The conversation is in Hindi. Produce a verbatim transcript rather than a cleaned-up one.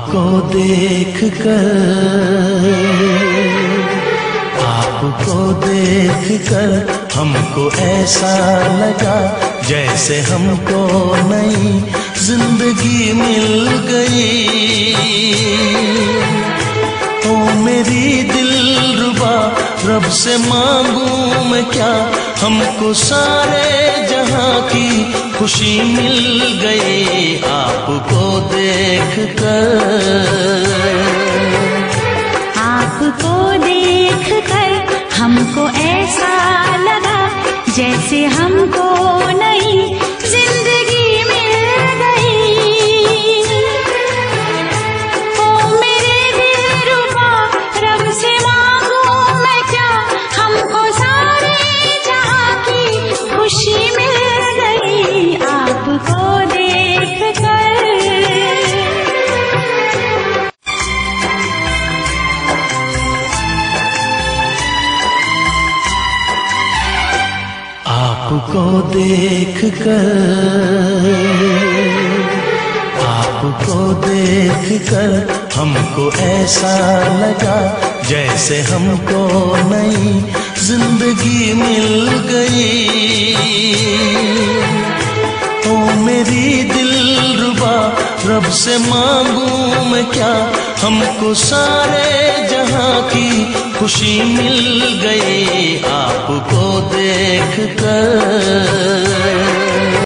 आपको देख कर आपको देख कर हमको ऐसा लगा जैसे हमको नई जिंदगी मिल गई। ओ मेरी दिलरुबा रब से मांगू मैं क्या, हमको सारे जहां की खुशी मिल गई आपको देख कर। आपको देख कर हमको ऐसा लगा जैसे हमको नई जिंदगी मिल गई। ओ मेरे दिलरुबा रब से मांगू मैं क्या, हमको सारे जहां की खुशी मिल गई आपको देख कर। आपको देख कर आपको देख कर हमको ऐसा लगा जैसे हमको नई जिंदगी मिल गई। ओ मेरी दिलरुबा रब से मांगू मैं क्या, हमको सारे जहां की खुशी मिल गई आपको देख कर।